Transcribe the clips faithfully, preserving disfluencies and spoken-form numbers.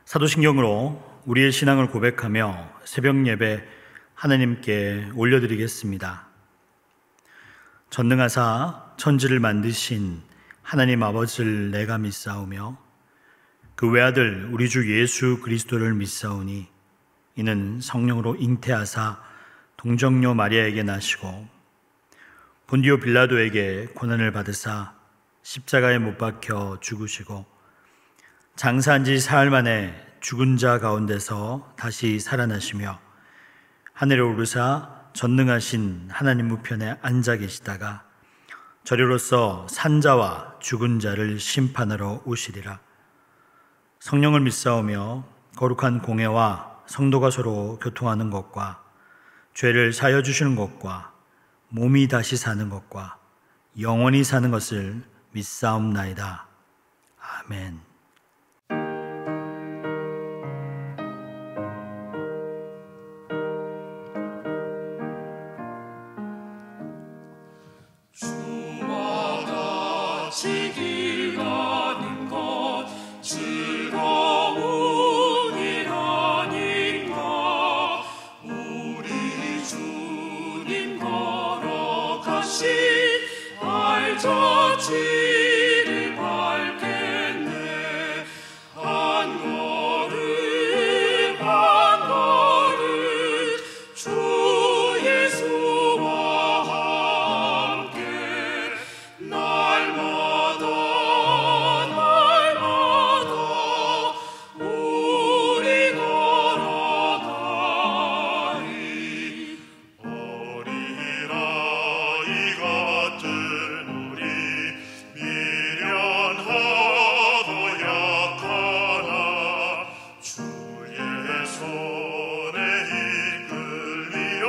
사도신경으로 우리의 신앙을 고백하며 새벽 예배 하나님께 올려드리겠습니다. 전능하사 천지를 만드신 하나님 아버지를 내가 믿사오며 그 외아들 우리 주 예수 그리스도를 믿사오니 이는 성령으로 잉태하사 동정녀 마리아에게 나시고 본디오 빌라도에게 고난을 받으사 십자가에 못 박혀 죽으시고 장사한 지 사흘 만에 죽은 자 가운데서 다시 살아나시며 하늘에 오르사 전능하신 하나님 우편에 앉아 계시다가 저리로서 산자와 죽은 자를 심판하러 오시리라. 성령을 믿사오며 거룩한 공회와 성도가 서로 교통하는 것과 죄를 사여 주시는 것과 몸이 다시 사는 것과 영원히 사는 것을 믿사옵나이다. 아멘. 주와 같이 길 가는 것 즐거운 일 아닌가. 우리 주님 걸어가신 알저지를 밟겠네. 한 걸음 한 걸음 주 예수와 함께 날마다 날마다 우리 걸어가리. 어린아이 같은 우리 미련하도 약하나 주의 손에 이끌리어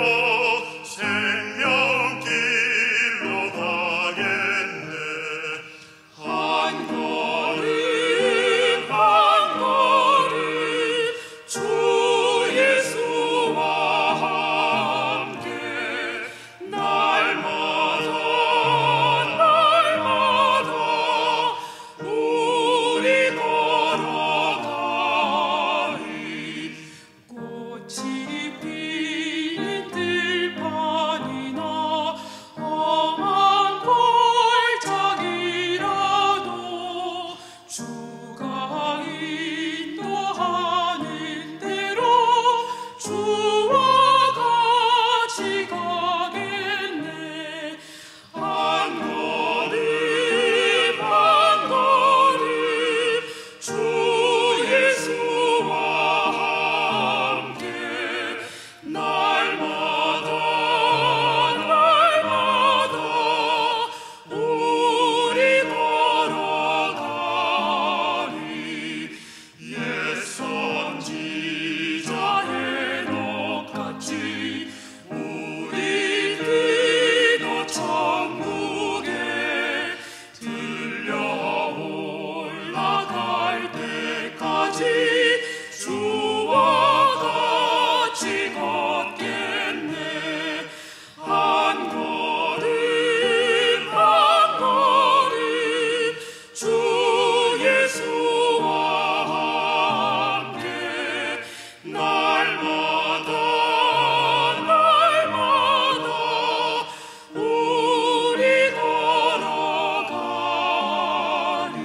생명길로 가겠네. 한 걸음 한 걸음 주 예수와 함께 날마다 날마다 우리 걸어가리. 꽃이 피는 들판이나 험한 골짜기라도 주가 인도하는 대로 주와 같이 가겠네. 한 걸음 한 걸음 주 예수와 함께 날마다 날마다 우리 걸어가리. 옛 선지자 헤롯같이 우리 기도 천국에 들려 올라갈 때까지 주와 같이 걷겠네. 한 걸음 한 걸음 주 예수와 함께 날마다 날마다 우리 걸어가리.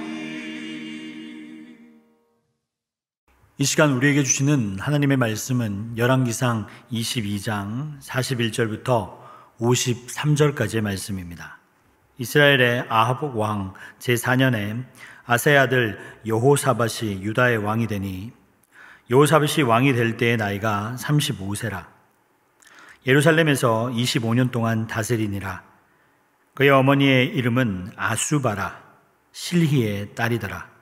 이 시간 우리에게 주시는 하나님의 말씀은 열왕기상 이십이 장 사십일 절부터 오십삼 절까지의 말씀입니다. 이스라엘의 아합 왕 제사 년에 아사의 아들 여호사밧이 유다의 왕이 되니 여호사밧이 왕이 될 때의 나이가 삼십오 세라. 예루살렘에서 이십오 년 동안 다스리니라. 그의 어머니의 이름은 아수바라 실히의 딸이더라.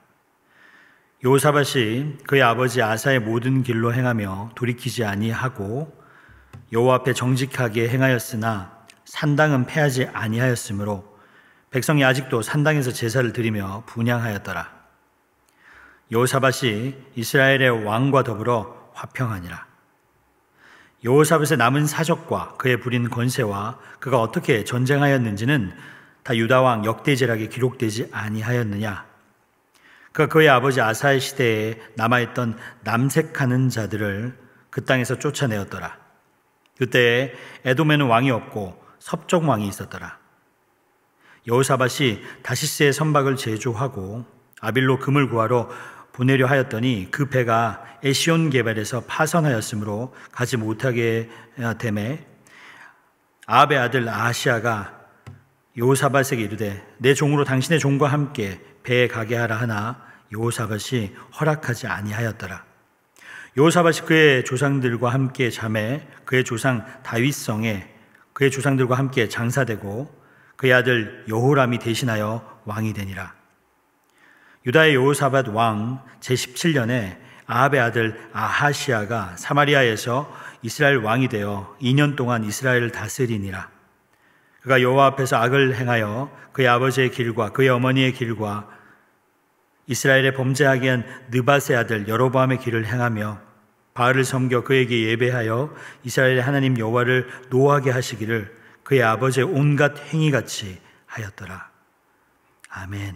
여호사밧이 그의 아버지 아사의 모든 길로 행하며 돌이키지 아니하고 여호와 앞에 정직하게 행하였으나 산당은 패하지 아니하였으므로 백성이 아직도 산당에서 제사를 드리며 분향하였더라. 여호사밧이 이스라엘의 왕과 더불어 화평하니라. 여호사밧의 남은 사적과 그의 부린 권세와 그가 어떻게 전쟁하였는지는 다 유다 왕 역대제락에 기록되지 아니하였느냐. 그가 그의 아버지 아사의 시대에 남아있던 남색하는 자들을 그 땅에서 쫓아내었더라. 그때 에돔에는 왕이 없고 서쪽 왕이 있었더라. 여호사밧이 다시스의 선박을 제조하고 아빌로 금을 구하러 보내려 하였더니 그 배가 에시온 게발에서 파선하였으므로 가지 못하게 되매 아합의 아들 아하시아가 여호사밧에게 이르되 내 종으로 당신의 종과 함께 배에 가게 하라 하나 여호사밧이 허락하지 아니하였더라. 여호사밧이 그의 조상들과 함께 잠에 그의 조상 다윗성에 그의 조상들과 함께 장사되고 그의 아들 여호람이 대신하여 왕이 되니라. 유다의 여호사밧 왕 제십칠 년에 아합의 아들 아하시아가 사마리아에서 이스라엘 왕이 되어 이 년 동안 이스라엘을 다스리니라. 그가 여호와 앞에서 악을 행하여 그의 아버지의 길과 그의 어머니의 길과 이스라엘의 범죄하게 한 느밧의 아들 여로보암의 길을 행하며 바알을 섬겨 그에게 예배하여 이스라엘의 하나님 여호와를 노하게 하시기를 그의 아버지의 온갖 행위같이 하였더라. 아멘.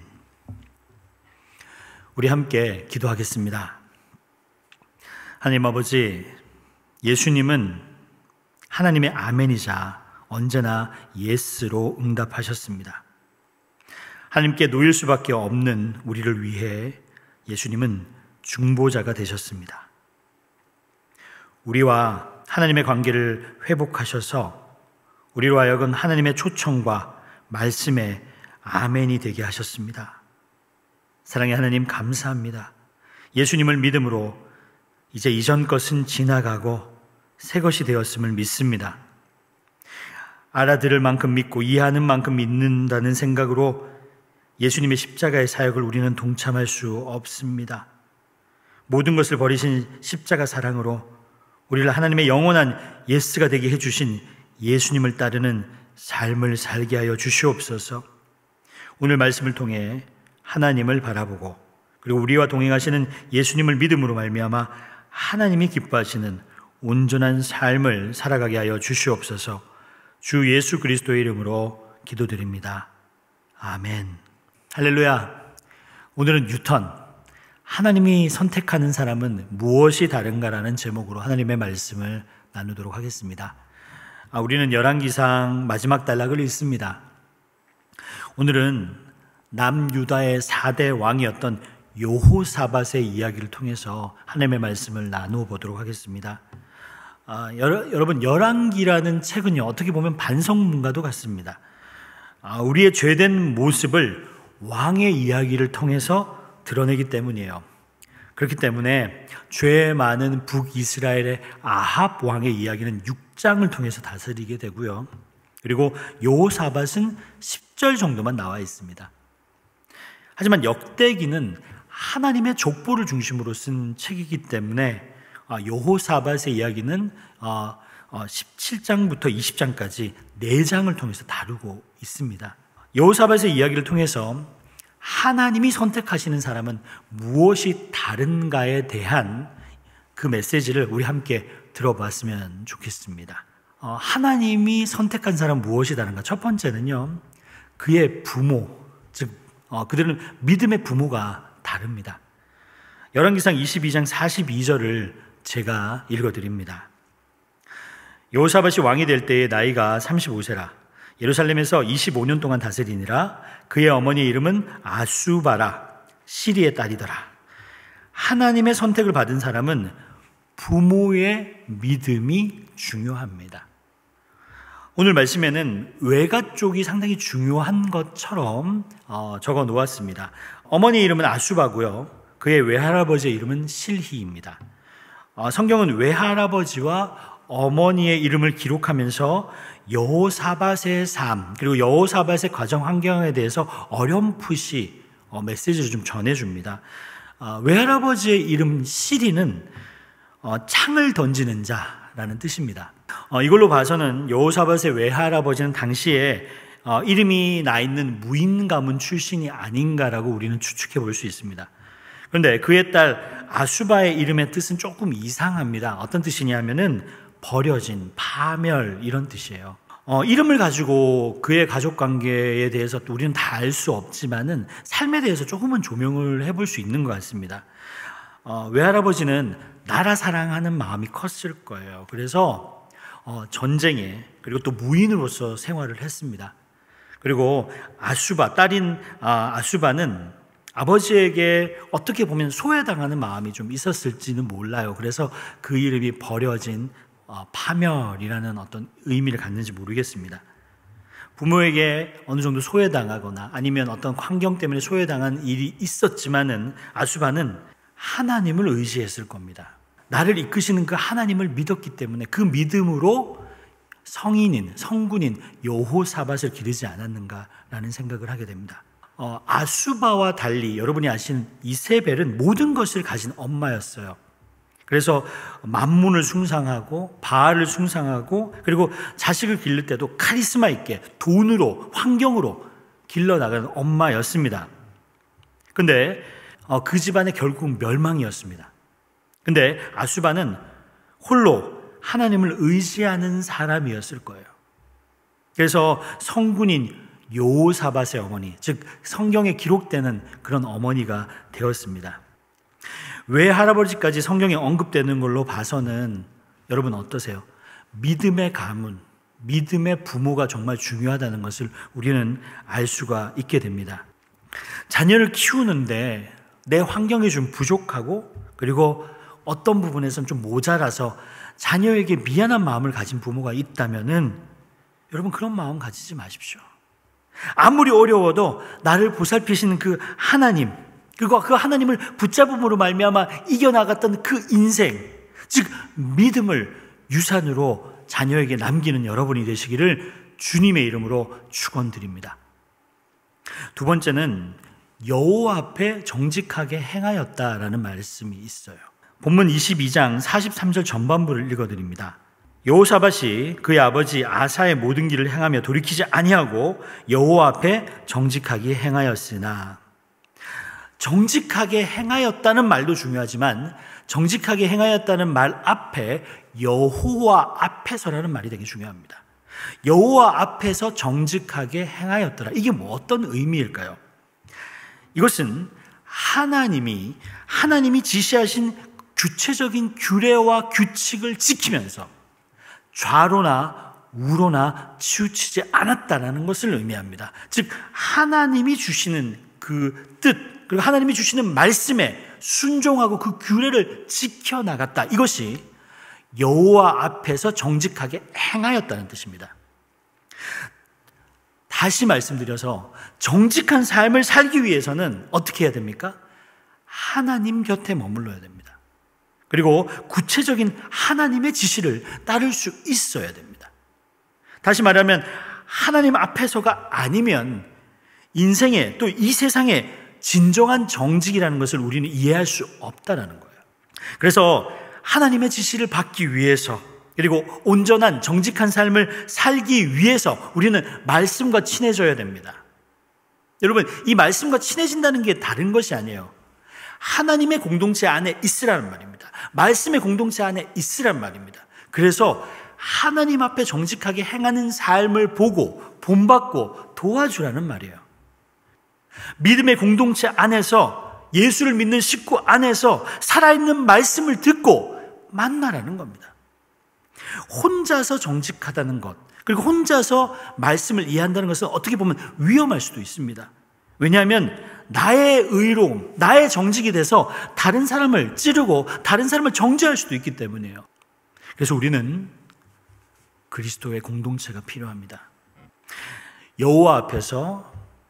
우리 함께 기도하겠습니다. 하나님 아버지, 예수님은 하나님의 아멘이자 언제나 예스로 응답하셨습니다. 하나님께 놓일 수밖에 없는 우리를 위해 예수님은 중보자가 되셨습니다. 우리와 하나님의 관계를 회복하셔서 우리로 하여금 하나님의 초청과 말씀에 아멘이 되게 하셨습니다. 사랑의 하나님, 감사합니다. 예수님을 믿음으로 이제 이전 것은 지나가고 새 것이 되었음을 믿습니다. 알아들을 만큼 믿고 이해하는 만큼 믿는다는 생각으로 예수님의 십자가의 사역을 우리는 동참할 수 없습니다. 모든 것을 버리신 십자가 사랑으로 우리를 하나님의 영원한 예스가 되게 해주신 예수님을 따르는 삶을 살게 하여 주시옵소서. 오늘 말씀을 통해 하나님을 바라보고 그리고 우리와 동행하시는 예수님을 믿음으로 말미암아 하나님이 기뻐하시는 온전한 삶을 살아가게 하여 주시옵소서. 주 예수 그리스도의 이름으로 기도드립니다. 아멘. 할렐루야. 오늘은 유턴, 하나님이 선택하는 사람은 무엇이 다른가라는 제목으로 하나님의 말씀을 나누도록 하겠습니다. 아, 우리는 열왕기상 마지막 단락을 읽습니다. 오늘은 남유다의 사 대 왕이었던 여호사밧의 이야기를 통해서 하나님의 말씀을 나누어 보도록 하겠습니다. 아, 여러, 여러분 열왕기라는 책은요, 어떻게 보면 반성문과도 같습니다. 아, 우리의 죄된 모습을 왕의 이야기를 통해서 드러내기 때문이에요. 그렇기 때문에 죄 많은 북이스라엘의 아합 왕의 이야기는 육 장을 통해서 다스리게 되고요. 그리고 여호사밧은 십 절 정도만 나와 있습니다. 하지만 역대기는 하나님의 족보를 중심으로 쓴 책이기 때문에 여호사밧의 이야기는 십칠 장부터 이십 장까지 네 장을 통해서 다루고 있습니다. 여호사밧의 이야기를 통해서 하나님이 선택하시는 사람은 무엇이 다른가에 대한 그 메시지를 우리 함께 들어봤으면 좋겠습니다. 하나님이 선택한 사람 무엇이 다른가? 첫 번째는요, 그의 부모, 즉 그들은 믿음의 부모가 다릅니다. 열왕기상 이십이 장 사십이 절을 제가 읽어드립니다. 여호사밧이 왕이 될 때의 나이가 삼십오 세라. 예루살렘에서 이십오 년 동안 다스리니라. 그의 어머니의 이름은 아수바라, 시리의 딸이더라. 하나님의 선택을 받은 사람은 부모의 믿음이 중요합니다. 오늘 말씀에는 외가 쪽이 상당히 중요한 것처럼 적어 놓았습니다. 어머니의 이름은 아수바고요, 그의 외할아버지의 이름은 실히입니다. 성경은 외할아버지와 어머니의 이름을 기록하면서 여호사밧의 삶, 그리고 여호사밧의 가정 환경에 대해서 어렴풋이 메시지를 좀 전해줍니다. 외할아버지의 이름 시리는 창을 던지는 자라는 뜻입니다. 이걸로 봐서는 여호사밧의 외할아버지는 당시에 이름이 나 있는 무인 가문 출신이 아닌가라고 우리는 추측해 볼 수 있습니다. 그런데 그의 딸 아수바의 이름의 뜻은 조금 이상합니다. 어떤 뜻이냐면은 버려진, 파멸, 이런 뜻이에요. 어, 이름을 가지고 그의 가족 관계에 대해서 또 우리는 다 알 수 없지만은 삶에 대해서 조금은 조명을 해볼 수 있는 것 같습니다. 어, 외할아버지는 나라 사랑하는 마음이 컸을 거예요. 그래서 어, 전쟁에 그리고 또 무인으로서 생활을 했습니다. 그리고 아수바, 딸인 아, 아수바는 아버지에게 어떻게 보면 소외당하는 마음이 좀 있었을지는 몰라요. 그래서 그 이름이 버려진 어, 파멸이라는 어떤 의미를 갖는지 모르겠습니다. 부모에게 어느 정도 소외당하거나 아니면 어떤 환경 때문에 소외당한 일이 있었지만은 아수바는 하나님을 의지했을 겁니다. 나를 이끄시는 그 하나님을 믿었기 때문에 그 믿음으로 성인인, 성군인 여호사밧을 기르지 않았는가라는 생각을 하게 됩니다. 어, 아수바와 달리 여러분이 아시는 이세벨은 모든 것을 가진 엄마였어요. 그래서 만문을 숭상하고 바알을 숭상하고 그리고 자식을 기를 때도 카리스마 있게 돈으로 환경으로 길러나가는 엄마였습니다. 근데 어, 그 집안의 결국 멸망이었습니다. 근데 아수바는 홀로 하나님을 의지하는 사람이었을 거예요. 그래서 성군인 여호사밧의 어머니, 즉 성경에 기록되는 그런 어머니가 되었습니다. 외할아버지까지 성경에 언급되는 걸로 봐서는 여러분 어떠세요? 믿음의 가문, 믿음의 부모가 정말 중요하다는 것을 우리는 알 수가 있게 됩니다. 자녀를 키우는데 내 환경이 좀 부족하고 그리고 어떤 부분에서는 좀 모자라서 자녀에게 미안한 마음을 가진 부모가 있다면은 여러분 그런 마음 가지지 마십시오. 아무리 어려워도 나를 보살피시는 그 하나님, 그리고 그 하나님을 붙잡음으로 말미암아 이겨나갔던 그 인생, 즉 믿음을 유산으로 자녀에게 남기는 여러분이 되시기를 주님의 이름으로 축원드립니다. 두 번째는 여호와 앞에 정직하게 행하였다라는 말씀이 있어요. 본문 이십이 장 사십삼 절 전반부를 읽어드립니다. 여호사밧이 그의 아버지 아사의 모든 길을 행하며 돌이키지 아니하고 여호와 앞에 정직하게 행하였으나, 정직하게 행하였다는 말도 중요하지만 정직하게 행하였다는 말 앞에 여호와 앞에서라는 말이 되게 중요합니다. 여호와 앞에서 정직하게 행하였더라. 이게 뭐 어떤 의미일까요? 이것은 하나님이 하나님이 지시하신 구체적인 규례와 규칙을 지키면서 좌로나 우로나 치우치지 않았다는 것을 의미합니다. 즉 하나님이 주시는 그 뜻, 그리고 하나님이 주시는 말씀에 순종하고 그 규례를 지켜나갔다. 이것이 여호와 앞에서 정직하게 행하였다는 뜻입니다. 다시 말씀드려서 정직한 삶을 살기 위해서는 어떻게 해야 됩니까? 하나님 곁에 머물러야 됩니다. 그리고 구체적인 하나님의 지시를 따를 수 있어야 됩니다. 다시 말하면 하나님 앞에서가 아니면 인생에 또 이 세상에 진정한 정직이라는 것을 우리는 이해할 수 없다는 거예요. 그래서 하나님의 지시를 받기 위해서 그리고 온전한 정직한 삶을 살기 위해서 우리는 말씀과 친해져야 됩니다. 여러분, 이 말씀과 친해진다는 게 다른 것이 아니에요. 하나님의 공동체 안에 있으라는 말입니다. 말씀의 공동체 안에 있으란 말입니다. 그래서 하나님 앞에 정직하게 행하는 삶을 보고 본받고 도와주라는 말이에요. 믿음의 공동체 안에서 예수를 믿는 식구 안에서 살아있는 말씀을 듣고 만나라는 겁니다. 혼자서 정직하다는 것, 그리고 혼자서 말씀을 이해한다는 것은 어떻게 보면 위험할 수도 있습니다. 왜냐하면 나의 의로움, 나의 정직이 돼서 다른 사람을 찌르고 다른 사람을 정죄할 수도 있기 때문이에요. 그래서 우리는 그리스도의 공동체가 필요합니다. 여호와 앞에서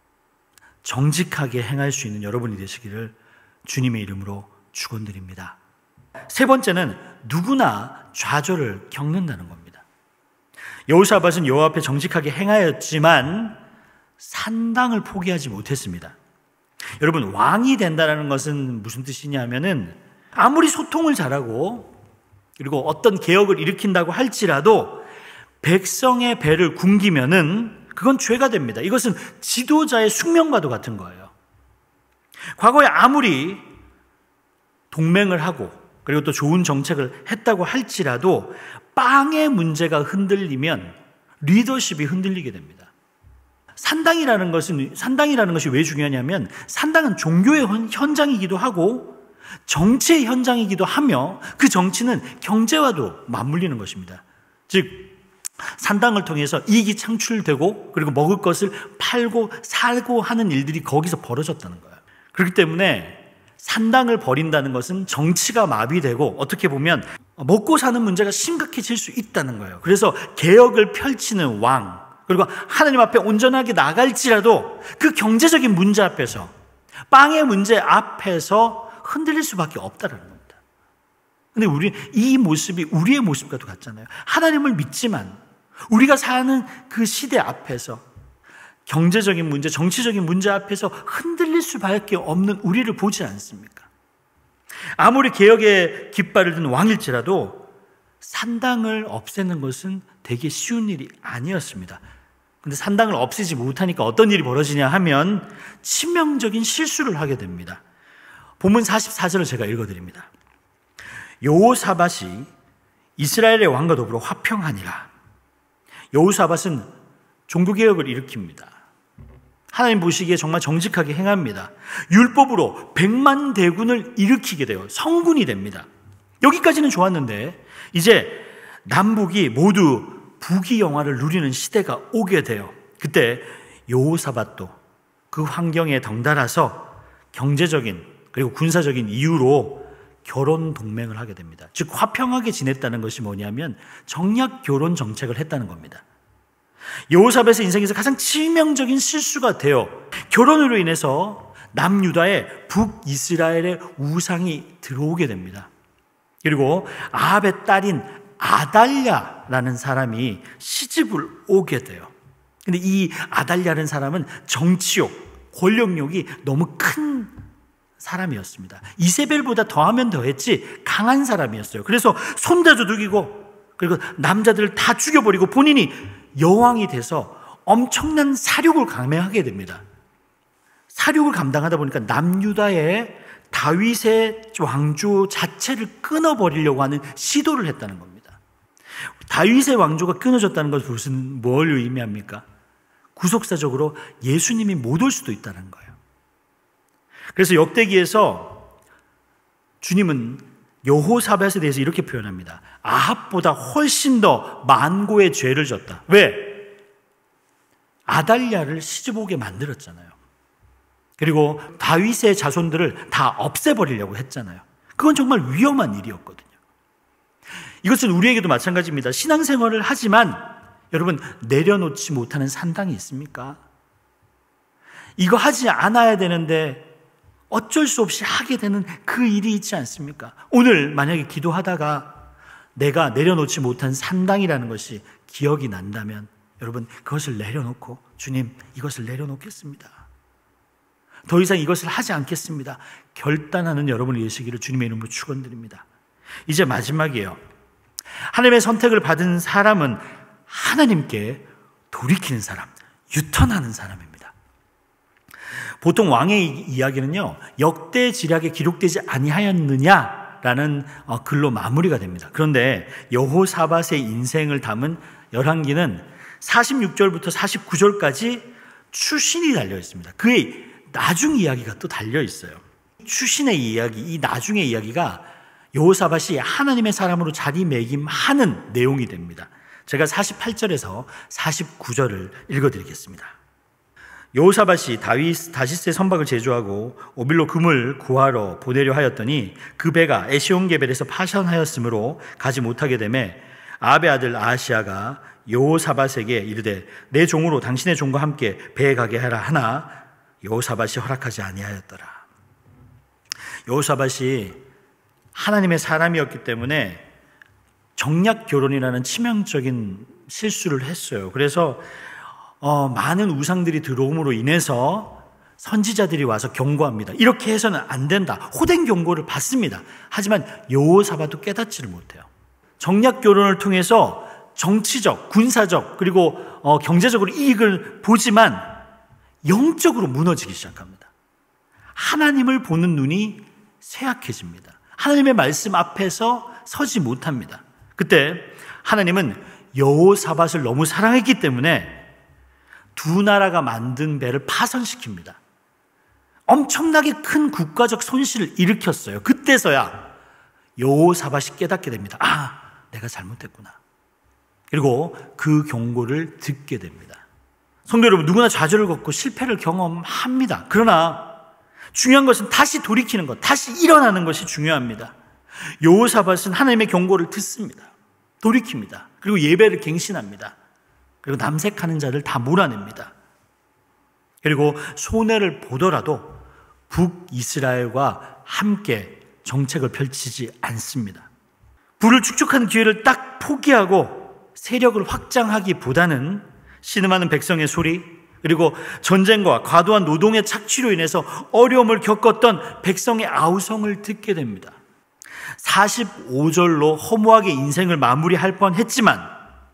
정직하게 행할 수 있는 여러분이 되시기를 주님의 이름으로 축원드립니다. 세 번째는 누구나 좌절을 겪는다는 겁니다. 여호사밧은 여호와 앞에 정직하게 행하였지만 산당을 포기하지 못했습니다. 여러분, 왕이 된다는 것은 무슨 뜻이냐면은 아무리 소통을 잘하고 그리고 어떤 개혁을 일으킨다고 할지라도 백성의 배를 굶기면은 그건 죄가 됩니다. 이것은 지도자의 숙명과도 같은 거예요. 과거에 아무리 동맹을 하고 그리고 또 좋은 정책을 했다고 할지라도 빵의 문제가 흔들리면 리더십이 흔들리게 됩니다. 산당이라는 것은, 산당이라는 것이 왜 중요하냐면 산당은 종교의 현장이기도 하고 정치의 현장이기도 하며 그 정치는 경제와도 맞물리는 것입니다. 즉 산당을 통해서 이익이 창출되고 그리고 먹을 것을 팔고 살고 하는 일들이 거기서 벌어졌다는 거예요. 그렇기 때문에 산당을 버린다는 것은 정치가 마비되고 어떻게 보면 먹고 사는 문제가 심각해질 수 있다는 거예요. 그래서 개혁을 펼치는 왕, 그리고 하나님 앞에 온전하게 나갈지라도 그 경제적인 문제 앞에서, 빵의 문제 앞에서 흔들릴 수밖에 없다는 겁니다. 근데 우리 이 모습이 우리의 모습과도 같잖아요. 하나님을 믿지만 우리가 사는 그 시대 앞에서 경제적인 문제, 정치적인 문제 앞에서 흔들릴 수밖에 없는 우리를 보지 않습니까? 아무리 개혁의 깃발을 든 왕일지라도 산당을 없애는 것은 되게 쉬운 일이 아니었습니다. 근데 산당을 없애지 못하니까 어떤 일이 벌어지냐 하면 치명적인 실수를 하게 됩니다. 본문 사십사 절을 제가 읽어드립니다. 여호사밧이 이스라엘의 왕과 더불어 화평하니라. 여호사밧은 종교개혁을 일으킵니다. 하나님 보시기에 정말 정직하게 행합니다. 율법으로 백만 대군을 일으키게 돼요. 성군이 됩니다. 여기까지는 좋았는데 이제 남북이 모두 부귀영화를 누리는 시대가 오게 돼요. 그때 여호사밧도 그 환경에 덩달아서 경제적인 그리고 군사적인 이유로 결혼 동맹을 하게 됩니다. 즉 화평하게 지냈다는 것이 뭐냐면 정략 결혼 정책을 했다는 겁니다. 여호사밧의 인생에서 가장 치명적인 실수가 되어 결혼으로 인해서 남유다의 북이스라엘의 우상이 들어오게 됩니다. 그리고 아합의 딸인 아달랴라는 사람이 시집을 오게 돼요. 근데 이 아달랴라는 사람은 정치욕, 권력욕이 너무 큰 사람이었습니다. 이세벨보다 더하면 더했지 강한 사람이었어요. 그래서 손자도 죽이고 그리고 남자들을 다 죽여버리고 본인이 여왕이 돼서 엄청난 사륙을 감행하게 됩니다. 사륙을 감당하다 보니까 남유다의 다윗의 왕조 자체를 끊어버리려고 하는 시도를 했다는 겁니다. 다윗의 왕조가 끊어졌다는 것은 뭘 의미합니까? 구속사적으로 예수님이 못 올 수도 있다는 거예요. 그래서 역대기에서 주님은 여호사밧에 대해서 이렇게 표현합니다. 아합보다 훨씬 더 만고의 죄를 졌다. 왜? 아달랴를 시집오게 만들었잖아요. 그리고 다윗의 자손들을 다 없애버리려고 했잖아요. 그건 정말 위험한 일이었거든요. 이것은 우리에게도 마찬가지입니다. 신앙생활을 하지만 여러분 내려놓지 못하는 산당이 있습니까? 이거 하지 않아야 되는데 어쩔 수 없이 하게 되는 그 일이 있지 않습니까? 오늘 만약에 기도하다가 내가 내려놓지 못한 산당이라는 것이 기억이 난다면 여러분 그것을 내려놓고 주님 이것을 내려놓겠습니다. 더 이상 이것을 하지 않겠습니다. 결단하는 여러분이 되시기를 주님의 이름으로 축원드립니다. 이제 마지막이에요. 하나님의 선택을 받은 사람은 하나님께 돌이키는 사람, 유턴하는 사람입니다. 보통 왕의 이야기는요, 역대지략에 기록되지 아니하였느냐라는 글로 마무리가 됩니다. 그런데 여호사밧의 인생을 담은 열왕기는 사십육 절부터 사십구 절까지 추신이 달려 있습니다. 그의 나중 이야기가 또 달려 있어요. 추신의 이야기, 이 나중의 이야기가 여호사밧이 하나님의 사람으로 자리매김하는 내용이 됩니다. 제가 사십팔 절에서 사십구 절을 읽어드리겠습니다. 여호사밧이 다윗 다시스의 선박을 제조하고 오빌로 금을 구하러 보내려 하였더니 그 배가 에시온게벨에서 파산하였으므로 가지 못하게 되매 아합의 아들 아하시아가 여호사밧에게 이르되 내 종으로 당신의 종과 함께 배에 가게 하라 하나 여호사밧이 허락하지 아니하였더라. 여호사밧이 하나님의 사람이었기 때문에 정략 결혼이라는 치명적인 실수를 했어요. 그래서 어, 많은 우상들이 들어옴으로 인해서 선지자들이 와서 경고합니다. 이렇게 해서는 안 된다. 호된 경고를 받습니다. 하지만 여호사밧도 깨닫지를 못해요. 정략 결혼을 통해서 정치적, 군사적 그리고 어, 경제적으로 이익을 보지만 영적으로 무너지기 시작합니다. 하나님을 보는 눈이 쇠약해집니다. 하나님의 말씀 앞에서 서지 못합니다. 그때 하나님은 여호사밧을 너무 사랑했기 때문에 두 나라가 만든 배를 파손시킵니다. 엄청나게 큰 국가적 손실을 일으켰어요. 그때서야 여호사밧이 깨닫게 됩니다. 아, 내가 잘못했구나. 그리고 그 경고를 듣게 됩니다. 성도 여러분, 누구나 좌절을 겪고 실패를 경험합니다. 그러나 중요한 것은 다시 돌이키는 것, 다시 일어나는 것이 중요합니다. 여호사밧은 하나님의 경고를 듣습니다. 돌이킵니다. 그리고 예배를 갱신합니다. 그리고 남색하는 자를 다 몰아냅니다. 그리고 손해를 보더라도 북이스라엘과 함께 정책을 펼치지 않습니다. 부를 축적하는 기회를 딱 포기하고 세력을 확장하기보다는 신음하는 백성의 소리, 그리고 전쟁과 과도한 노동의 착취로 인해서 어려움을 겪었던 백성의 아우성을 듣게 됩니다. 사십오 절로 허무하게 인생을 마무리할 뻔했지만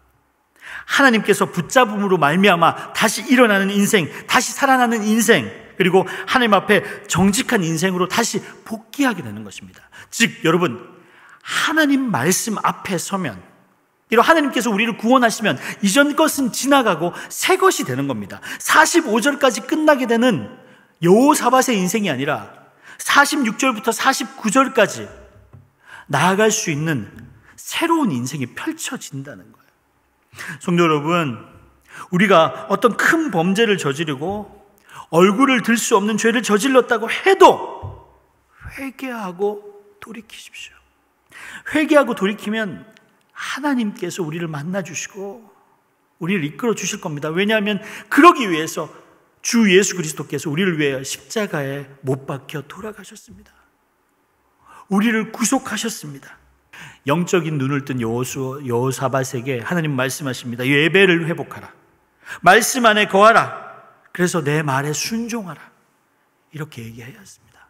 하나님께서 붙잡음으로 말미암아 다시 일어나는 인생, 다시 살아나는 인생, 그리고 하나님 앞에 정직한 인생으로 다시 복귀하게 되는 것입니다. 즉 여러분, 하나님 말씀 앞에 서면, 이로 하나님께서 우리를 구원하시면 이전 것은 지나가고 새 것이 되는 겁니다. 사십오 절까지 끝나게 되는 여호사밧의 인생이 아니라 사십육 절부터 사십구 절까지 나아갈 수 있는 새로운 인생이 펼쳐진다는 거예요. 성도 여러분, 우리가 어떤 큰 범죄를 저지르고 얼굴을 들 수 없는 죄를 저질렀다고 해도 회개하고 돌이키십시오. 회개하고 돌이키면 하나님께서 우리를 만나주시고 우리를 이끌어 주실 겁니다. 왜냐하면 그러기 위해서 주 예수 그리스도께서 우리를 위해 십자가에 못 박혀 돌아가셨습니다. 우리를 구속하셨습니다. 영적인 눈을 뜬 여호수, 여호사밧에게 하나님 말씀하십니다. 예배를 회복하라. 말씀 안에 거하라. 그래서 내 말에 순종하라. 이렇게 얘기해야 했습니다.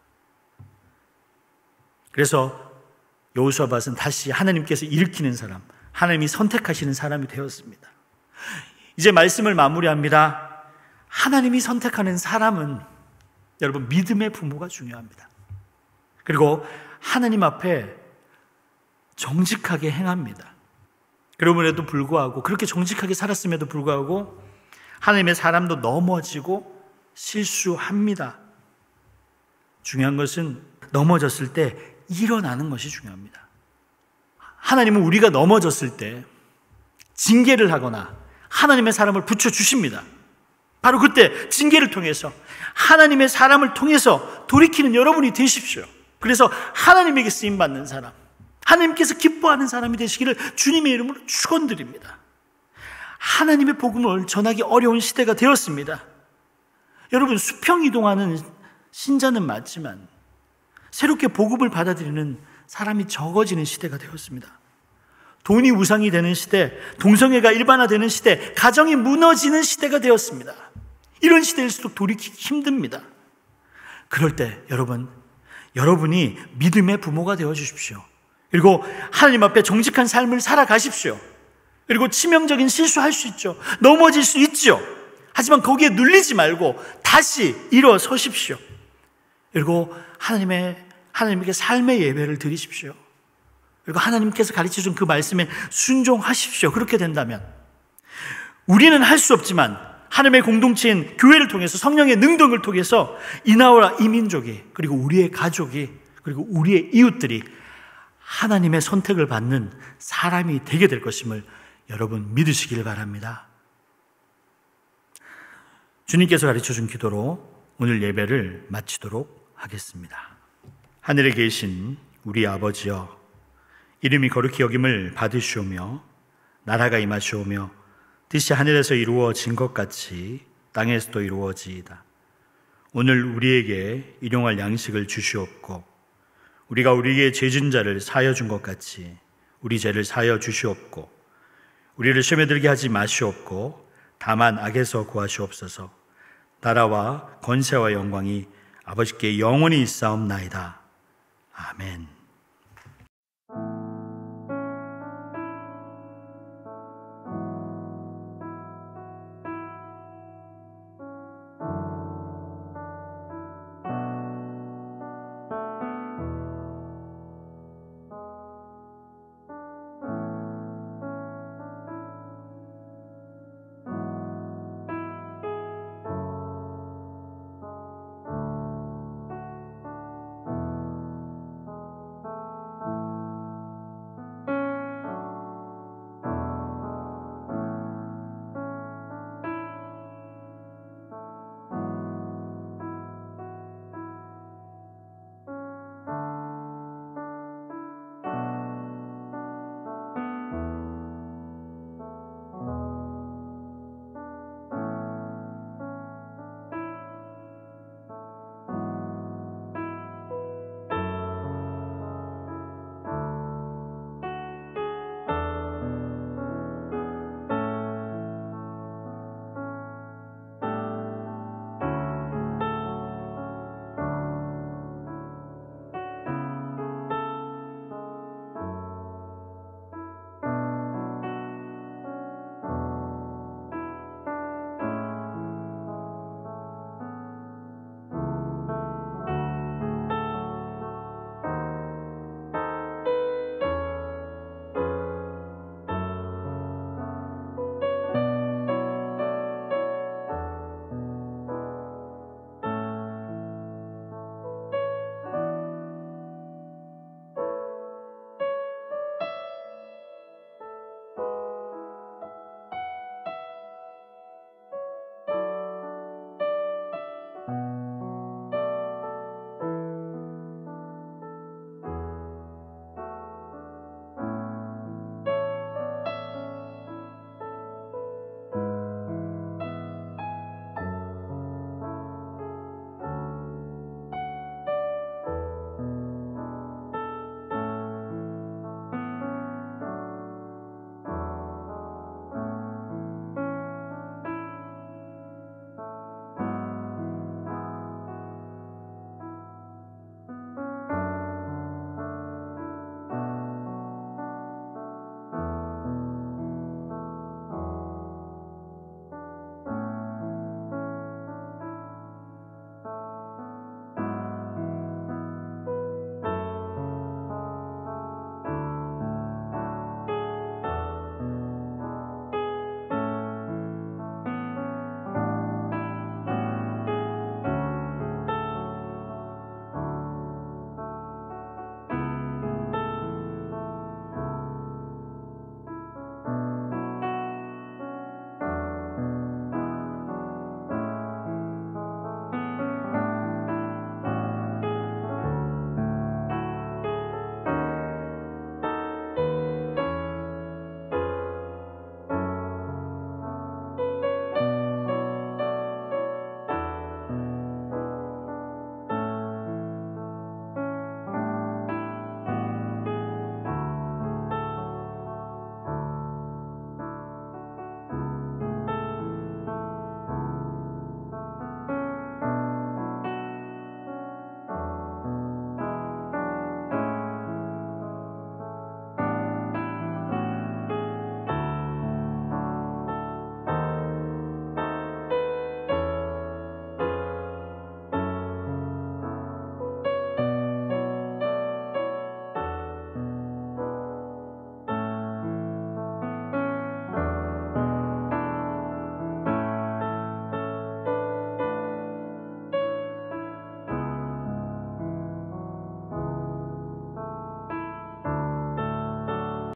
그래서 여호사밧은 다시 하나님께서 일으키는 사람, 하나님이 선택하시는 사람이 되었습니다. 이제 말씀을 마무리합니다. 하나님이 선택하는 사람은 여러분 믿음의 부모가 중요합니다. 그리고 하나님 앞에 정직하게 행합니다. 그럼에도 불구하고, 그렇게 정직하게 살았음에도 불구하고 하나님의 사람도 넘어지고 실수합니다. 중요한 것은 넘어졌을 때 일어나는 것이 중요합니다. 하나님은 우리가 넘어졌을 때 징계를 하거나 하나님의 사람을 붙여주십니다. 바로 그때 징계를 통해서 하나님의 사람을 통해서 돌이키는 여러분이 되십시오. 그래서 하나님에게 쓰임받는 사람, 하나님께서 기뻐하는 사람이 되시기를 주님의 이름으로 축원드립니다. 하나님의 복음을 전하기 어려운 시대가 되었습니다. 여러분, 수평이동하는 신자는 맞지만 새롭게 복음을 받아들이는 사람이 적어지는 시대가 되었습니다. 돈이 우상이 되는 시대, 동성애가 일반화되는 시대, 가정이 무너지는 시대가 되었습니다. 이런 시대일수록 돌이키기 힘듭니다. 그럴 때 여러분, 여러분이 믿음의 부모가 되어주십시오. 그리고 하나님 앞에 정직한 삶을 살아가십시오. 그리고 치명적인 실수할 수 있죠. 넘어질 수 있죠. 하지만 거기에 눌리지 말고 다시 일어서십시오. 그리고 하나님의, 하나님께 삶의 예배를 드리십시오. 그리고 하나님께서 가르쳐준 그 말씀에 순종하십시오. 그렇게 된다면 우리는 할 수 없지만 하나님의 공동체인 교회를 통해서, 성령의 능력을 통해서 이 나라 이 민족이, 그리고 우리의 가족이, 그리고 우리의 이웃들이 하나님의 선택을 받는 사람이 되게 될 것임을 여러분 믿으시길 바랍니다. 주님께서 가르쳐준 기도로 오늘 예배를 마치도록 하겠습니다. 하늘에 계신 우리 아버지여, 이름이 거룩히 여김을 받으시오며 나라가 임하시오며 뜻이 하늘에서 이루어진 것 같이 땅에서도 이루어지이다. 오늘 우리에게 일용할 양식을 주시옵고 우리가 우리에게 죄진 자를 사하여 준 것 같이 우리 죄를 사하여 주시옵고 우리를 시험에 들게 하지 마시옵고 다만 악에서 구하시옵소서. 나라와 권세와 영광이 아버지께 영원히 있사옵나이다. 아멘.